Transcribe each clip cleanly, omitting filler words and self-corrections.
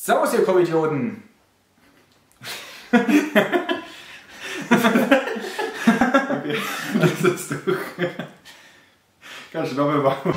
Servus, ihr Covidioten! Okay, das ist durch. Kannst du nochmal machen.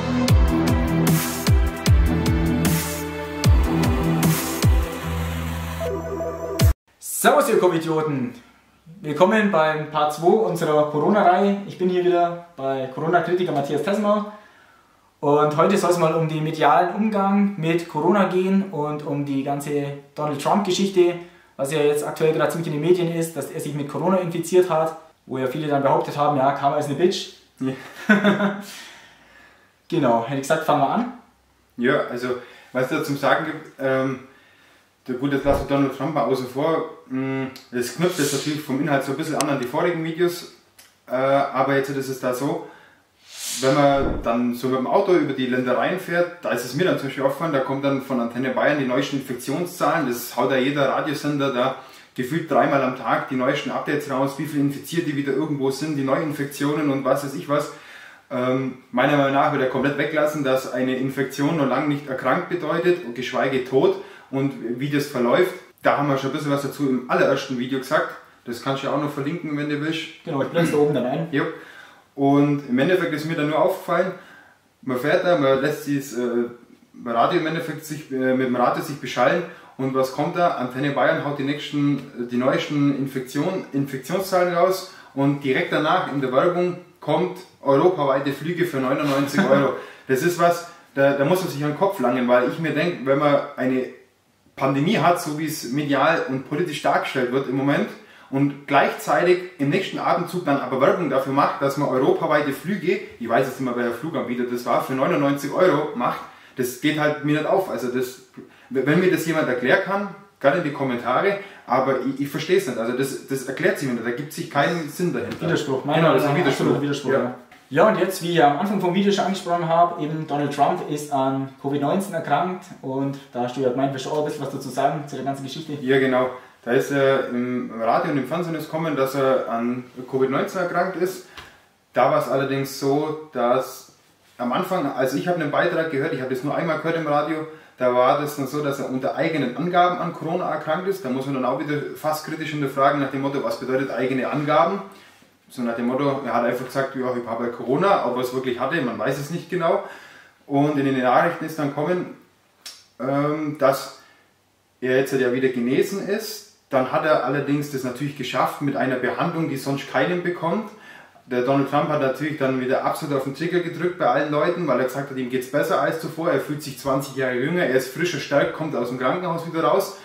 Servus, ihr Covidioten! Willkommen beim Part 2 unserer Corona-Reihe. Ich bin hier wieder bei Corona-Kritiker Matthias Tesmer. Und heute soll es mal um den medialen Umgang mit Corona gehen und um die ganze Donald Trump-Geschichte, was ja jetzt aktuell gerade ziemlich in den Medien ist, dass er sich mit Corona infiziert hat, wo ja viele dann behauptet haben, ja, Karma ist eine Bitch. Ja. Genau, hätte ich gesagt, fangen wir an. Ja, also, was es da zum Sagen gibt, gut, jetzt lassen wir Donald Trump mal außen vor. Das knüpft jetzt natürlich vom Inhalt so ein bisschen an die vorigen Videos, aber jetzt ist es da so, wenn man dann so mit dem Auto über die Ländereien fährt, da ist es mir dann zum Beispiel aufgefallen, da kommt dann von Antenne Bayern die neuesten Infektionszahlen, das haut ja jeder Radiosender da gefühlt dreimal am Tag die neuesten Updates raus, wie viele Infizierte wieder irgendwo sind, die Neuinfektionen und was weiß ich was. Meiner Meinung nach wird er komplett weglassen, dass eine Infektion noch lange nicht erkrankt bedeutet, geschweige tot, und wie das verläuft. Da haben wir schon ein bisschen was dazu im allerersten Video gesagt, das kannst du ja auch noch verlinken, wenn du willst. Genau, ich blende da oben dann ein. Ja. Und im Endeffekt ist mir dann nur aufgefallen, man fährt da, man lässt dieses Radio im Endeffekt sich, mit dem Radio sich beschallen, und was kommt da? Antenne Bayern haut die neuesten Infektionszahlen raus, und direkt danach in der Werbung kommt europaweite Flüge für 99 Euro. Das ist was, da muss man sich an den Kopf langen, weil ich mir denke, wenn man eine Pandemie hat, so wie es medial und politisch dargestellt wird im Moment, und gleichzeitig im nächsten Abendzug dann aber Werbung dafür macht, dass man europaweite Flüge, ich weiß jetzt nicht mehr, welcher Fluganbieter das war, für 99 Euro macht, das geht halt mir nicht auf. Also das, wenn mir das jemand erklären kann, gerne in die Kommentare, aber ich verstehe es nicht. Also das erklärt sich mir nicht, da gibt sich keinen Sinn dahinter. Widerspruch, genau, das ist ein Widerspruch. Widerspruch. Ja. Ja, und jetzt, wie ich am Anfang vom Video schon angesprochen habe, eben Donald Trump ist an Covid-19 erkrankt, und da hast du ja gemeint, willst du auch ein bisschen was dazu sagen, zu der ganzen Geschichte? Ja, genau. Da ist er im Radio und im Fernsehen gekommen, dass er an Covid-19 erkrankt ist. Da war es allerdings so, dass am Anfang, also ich habe einen Beitrag gehört, ich habe das nur einmal gehört im Radio, da war das dann so, dass er unter eigenen Angaben an Corona erkrankt ist. Da muss man dann auch wieder fast kritisch hinterfragen nach dem Motto, was bedeutet eigene Angaben? So nach dem Motto, er hat einfach gesagt, ja, ich habe Corona, ob er es wirklich hatte, man weiß es nicht genau. Und in den Nachrichten ist dann kommen, dass er jetzt ja wieder genesen ist. Dann hat er allerdings das natürlich geschafft mit einer Behandlung, die sonst keinen bekommt. Der Donald Trump hat natürlich dann wieder absolut auf den Trigger gedrückt bei allen Leuten, weil er gesagt hat, ihm geht es besser als zuvor. Er fühlt sich 20 Jahre jünger, er ist frisch, stärkt, kommt aus dem Krankenhaus wieder raus.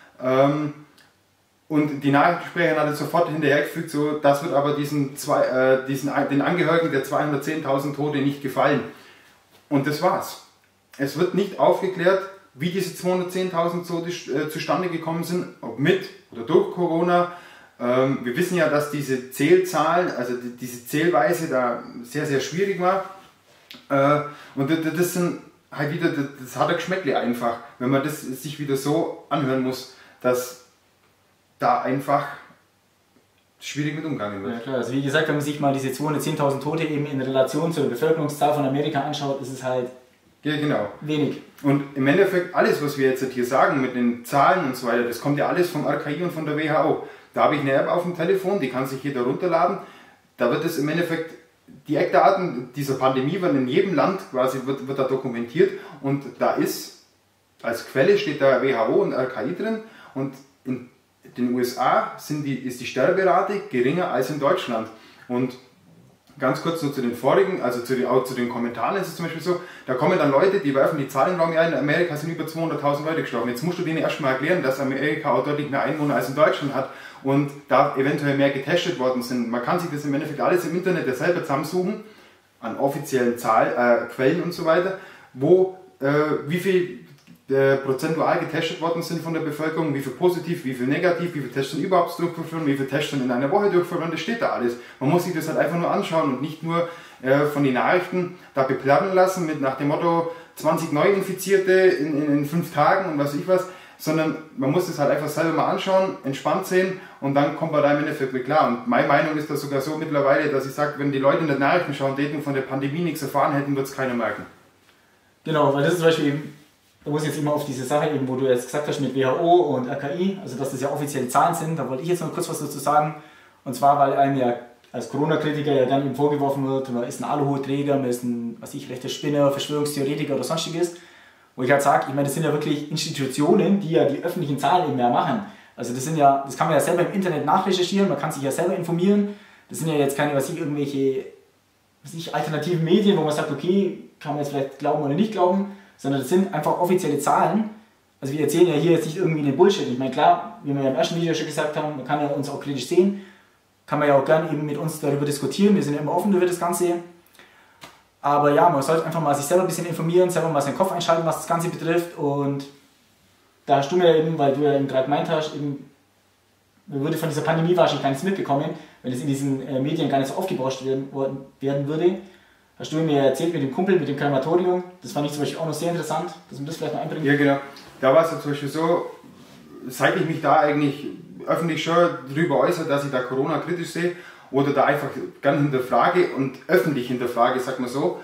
Und die Nachrichtensprecherin hat sofort hinterhergefügt, so, das wird aber den Angehörigen der 210.000 Tote nicht gefallen. Und das war's. Es wird nicht aufgeklärt, wie diese 210.000 Tote zustande gekommen sind, ob mit oder durch Corona. Wir wissen ja, dass diese Zählzahlen, also diese Zählweise da sehr, sehr schwierig war. Und das sind halt wieder, das hat ein Geschmäckle einfach, wenn man das sich wieder so anhören muss, dass da einfach schwierig mit umgegangen wird. Ja klar, also wie gesagt, wenn man sich mal diese 210.000 Tote eben in Relation zur Bevölkerungszahl von Amerika anschaut, ist es halt ja, genau. wenig. Und im Endeffekt alles, was wir jetzt hier sagen mit den Zahlen und so weiter, das kommt ja alles vom RKI und von der WHO. Da habe ich eine App auf dem Telefon, die kann sich jeder runterladen. Da wird es im Endeffekt, die Eckdaten dieser Pandemie werden in jedem Land quasi wird da dokumentiert, und da ist, als Quelle steht da WHO und RKI drin, und in den USA ist die Sterberate geringer als in Deutschland. Und ganz kurz nur zu den vorigen, also auch zu den Kommentaren ist es zum Beispiel so, da kommen dann Leute, die werfen die Zahlen in den Raum, ja, in Amerika sind über 200.000 Leute gestorben. Jetzt musst du denen erstmal erklären, dass Amerika auch deutlich mehr Einwohner als in Deutschland hat und da eventuell mehr getestet worden sind. Man kann sich das im Endeffekt alles im Internet ja selber zusammensuchen, an offiziellen Quellen und so weiter, wo wie viel prozentual getestet worden sind von der Bevölkerung, wie viel positiv, wie viel negativ, wie viele Tests sind überhaupt durchgeführt, wie viele Tests sind in einer Woche durchgeführt, das steht da alles. Man muss sich das halt einfach nur anschauen und nicht nur von den Nachrichten da beplanen lassen mit nach dem Motto 20 Neuinfizierte in 5 Tagen und was weiß ich was, sondern man muss das halt einfach selber mal anschauen, entspannt sehen, und dann kommt man da im Endeffekt mit klar. Und meine Meinung ist das sogar so mittlerweile, dass ich sage, wenn die Leute in den Nachrichten schauen, die von der Pandemie nichts erfahren hätten, wird es keiner merken. Genau, weil das ist zum Beispiel da muss ich jetzt immer auf diese Sache eben, wo du jetzt gesagt hast mit WHO und RKI, also dass das ja offizielle Zahlen sind, da wollte ich jetzt noch kurz was dazu sagen. Und zwar, weil einem ja als Corona-Kritiker ja dann eben vorgeworfen wird, man ist ein Aluhutträger, man ist ein, rechter Spinner, Verschwörungstheoretiker oder sonstiges. Wo ich halt sage, ich meine, das sind ja wirklich Institutionen, die ja die öffentlichen Zahlen eben mehr machen. Also das kann man ja selber im Internet nachrecherchieren, man kann sich ja selber informieren. Das sind ja jetzt keine, irgendwelche alternativen Medien, wo man sagt, okay, kann man jetzt vielleicht glauben oder nicht glauben, sondern das sind einfach offizielle Zahlen. Also wir erzählen ja hier jetzt nicht irgendwie einen Bullshit. Ich meine, klar, wie wir ja im ersten Video schon gesagt haben, man kann ja uns auch kritisch sehen, kann man ja auch gerne eben mit uns darüber diskutieren, wir sind ja immer offen über das Ganze. Aber ja, man sollte einfach mal sich selber ein bisschen informieren, selber mal seinen Kopf einschalten, was das Ganze betrifft. Und da hast du mir eben, weil du ja eben gerade gemeint hast, eben, man würde von dieser Pandemie wahrscheinlich gar nichts mitbekommen, wenn es in diesen Medien gar nicht so aufgebauscht werden würde. Hast du mir erzählt mit dem Kumpel, mit dem Krematorium, das fand ich zum Beispiel auch noch sehr interessant, dass man das vielleicht noch einbringt. Ja, genau. Da war es ja zum Beispiel so, seit ich mich da eigentlich öffentlich schon darüber äußere, dass ich da Corona kritisch sehe oder da einfach ganz hinterfrage und öffentlich hinterfrage, sag mal so,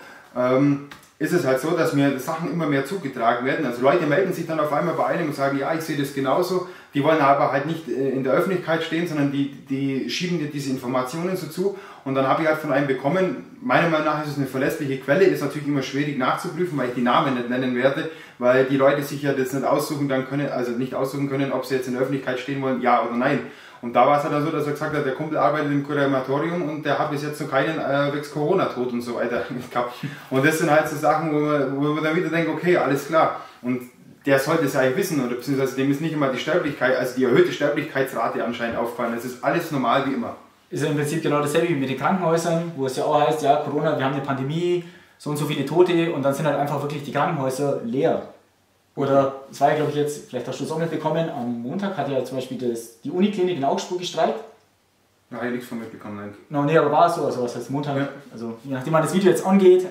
ist es halt so, dass mir Sachen immer mehr zugetragen werden. Also Leute melden sich dann auf einmal bei einem und sagen, ja, ich sehe das genauso. Die wollen aber halt nicht in der Öffentlichkeit stehen, sondern die schieben dir diese Informationen so zu. Und dann habe ich halt von einem bekommen, meiner Meinung nach ist es eine verlässliche Quelle, ist natürlich immer schwierig nachzuprüfen, weil ich die Namen nicht nennen werde, weil die Leute sich ja das nicht aussuchen können, ob sie jetzt in der Öffentlichkeit stehen wollen, ja oder nein. Und da war es halt dann so, dass er gesagt hat, der Kumpel arbeitet im Krematorium und der hat bis jetzt noch keinen wegen Corona-Tod und so weiter gehabt. Und das sind halt so Sachen, wo man dann wieder denkt, okay, alles klar. Und der sollte es eigentlich wissen, oder beziehungsweise dem ist nicht immer die Sterblichkeit, also die erhöhte Sterblichkeitsrate anscheinend aufgefallen. Es ist alles normal wie immer. Ist ja im Prinzip genau dasselbe wie mit den Krankenhäusern, wo es ja auch heißt, ja, Corona, wir haben eine Pandemie, so und so viele Tote und dann sind halt einfach wirklich die Krankenhäuser leer. Oder, es war ja glaube ich jetzt, vielleicht hast du es auch mitbekommen, am Montag hat ja zum Beispiel die Uniklinik in Augsburg gestreikt. Da habe ich nichts von mitbekommen, nein. No, nee, aber war es so, also was heißt Montag, ja. Also je nachdem wann das Video jetzt angeht,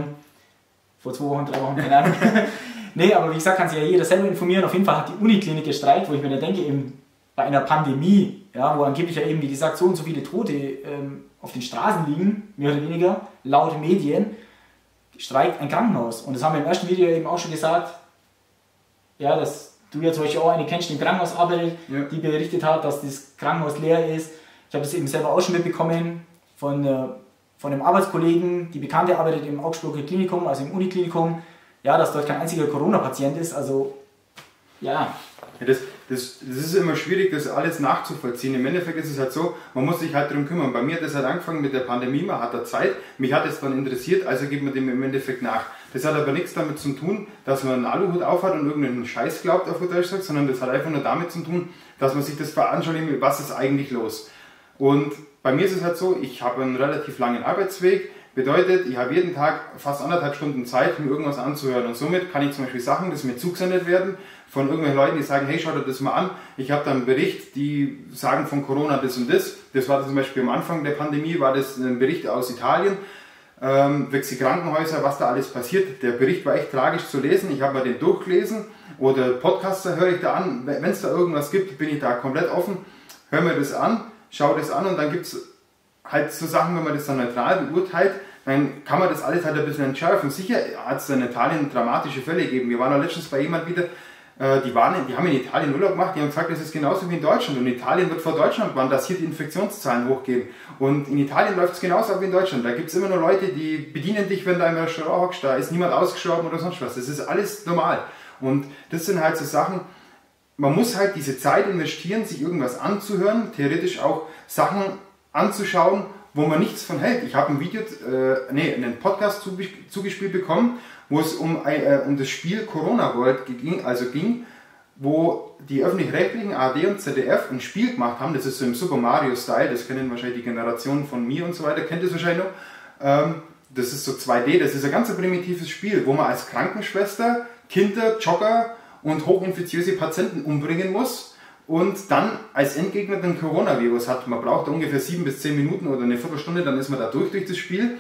vor 2 Wochen, 3 Wochen, keine Ahnung. Nee, aber wie gesagt, kann sich ja jeder selber informieren. Auf jeden Fall hat die Uniklinik gestreikt, wo ich mir dann denke, eben bei einer Pandemie, ja, wo angeblich ja eben, wie gesagt, so und so viele Tote auf den Straßen liegen, mehr oder weniger, laut Medien, streikt ein Krankenhaus. Und das haben wir im ersten Video eben auch schon gesagt, ja, dass du ja zum Beispiel auch eine kennst, die im Krankenhaus arbeitet, ja, die berichtet hat, dass das Krankenhaus leer ist. Ich habe das eben selber auch schon mitbekommen von einem Arbeitskollegen, die Bekannte arbeitet im Augsburger Klinikum, also im Uniklinikum, ja, dass dort kein einziger Corona-Patient ist, also ja. Das ist immer schwierig, das alles nachzuvollziehen. Im Endeffekt ist es halt so, man muss sich halt darum kümmern. Bei mir hat das halt angefangen mit der Pandemie, man hat da Zeit, mich hat es dann interessiert, also gibt man dem im Endeffekt nach. Das hat aber nichts damit zu tun, dass man einen Aluhut aufhat und irgendeinen Scheiß glaubt, auf gut Deutsch sagt, sondern das hat einfach nur damit zu tun, dass man sich das veranschaulicht, was ist eigentlich los. Und bei mir ist es halt so, ich habe einen relativ langen Arbeitsweg, bedeutet, ich habe jeden Tag fast 1,5 Stunden Zeit, mir irgendwas anzuhören und somit kann ich zum Beispiel Sachen, das mir zugesendet werden, von irgendwelchen Leuten, die sagen, hey, schau dir das mal an, ich habe da einen Bericht, die sagen von Corona das und das. Das war zum Beispiel am Anfang der Pandemie, war das ein Bericht aus Italien, wegen die Krankenhäuser, was da alles passiert. Der Bericht war echt tragisch zu lesen, ich habe mir den durchgelesen oder Podcaster höre ich da an, wenn es da irgendwas gibt, bin ich da komplett offen, höre mir das an, schaue das an und dann gibt es halt so Sachen, wenn man das dann neutral beurteilt, dann kann man das alles halt ein bisschen entschärfen. Sicher hat es in Italien dramatische Fälle gegeben. Wir waren auch letztens bei jemand wieder, die haben in Italien Urlaub gemacht, die haben gesagt, das ist genauso wie in Deutschland. Und Italien wird vor Deutschland gewarnt, dass hier die Infektionszahlen hochgehen. Und in Italien läuft es genauso wie in Deutschland. Da gibt es immer nur Leute, die bedienen dich, wenn du im Restaurant hockst, da ist niemand ausgestorben oder sonst was. Das ist alles normal. Und das sind halt so Sachen, man muss halt diese Zeit investieren, sich irgendwas anzuhören, theoretisch auch Sachen anzuschauen, wo man nichts von hält. Ich habe einen Podcast zugespielt bekommen, wo es um das Spiel Corona World ging, wo die öffentlich-rechtlichen ARD und ZDF ein Spiel gemacht haben, das ist so im Super Mario-Style, das kennen wahrscheinlich die Generation von mir und so weiter, kennt das wahrscheinlich noch. Das ist so 2D, das ist ein ganz primitives Spiel, wo man als Krankenschwester Kinder, Jogger und hochinfiziöse Patienten umbringen muss und dann als Endgegner den Coronavirus hat. Man braucht ungefähr 7 bis 10 Minuten oder eine Viertelstunde, dann ist man da durch das Spiel.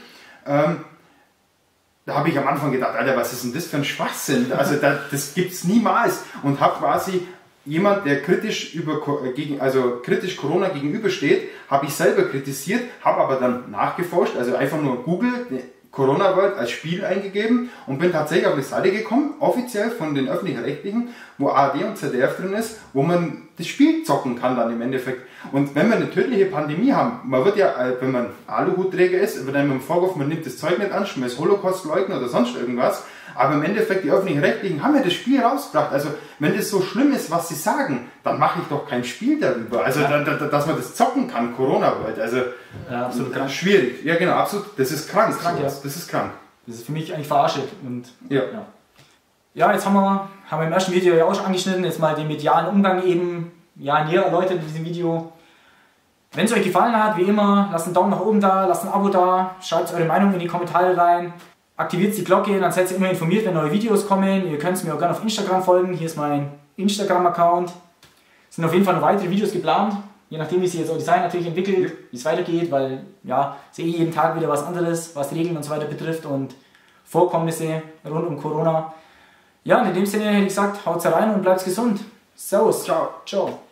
Da habe ich am Anfang gedacht, Alter, was ist denn das für ein Schwachsinn? Also das gibt es niemals. Und habe quasi jemand, der kritisch Corona gegenübersteht, habe ich selber kritisiert, habe aber dann nachgeforscht, also einfach nur Google, Corona World als Spiel eingegeben und bin tatsächlich auf eine Seite gekommen, offiziell von den Öffentlich-Rechtlichen, wo ARD und ZDF drin ist, wo man das Spiel zocken kann dann im Endeffekt. Und wenn wir eine tödliche Pandemie haben, man wird ja, wenn man Aluhutträger ist, wird einem im Vorwurf, man nimmt das Zeug nicht an, man ist Holocaust-Leugner oder sonst irgendwas, aber im Endeffekt die Öffentlich-Rechtlichen haben ja das Spiel rausgebracht. Also wenn das so schlimm ist, was sie sagen, dann mache ich doch kein Spiel darüber. Also dass man das zocken kann, Corona World. Also ja, absolut krank. Schwierig. Ja genau, absolut. Das ist krank. Das ist krank, ja. Das ist krank. Das ist für mich eigentlich verarscht. Und ja. Ja, jetzt haben wir im ersten Video ja auch schon angeschnitten, jetzt mal den medialen Umgang eben näher erläutert in diesem Video. Wenn es euch gefallen hat, wie immer, lasst einen Daumen nach oben da, lasst ein Abo da, schreibt eure Meinung in die Kommentare rein, aktiviert die Glocke, dann seid ihr immer informiert, wenn neue Videos kommen. Ihr könnt mir auch gerne auf Instagram folgen, hier ist mein Instagram-Account. Es sind auf jeden Fall noch weitere Videos geplant, je nachdem wie sich jetzt auch Design natürlich entwickelt, wie es weitergeht, weil ja, sehe ich jeden Tag wieder was anderes, was Regeln und so weiter betrifft und Vorkommnisse rund um Corona. Ja, in dem Sinne hätte ich gesagt, haut's rein und bleibt gesund. Servus. Ciao. Ciao.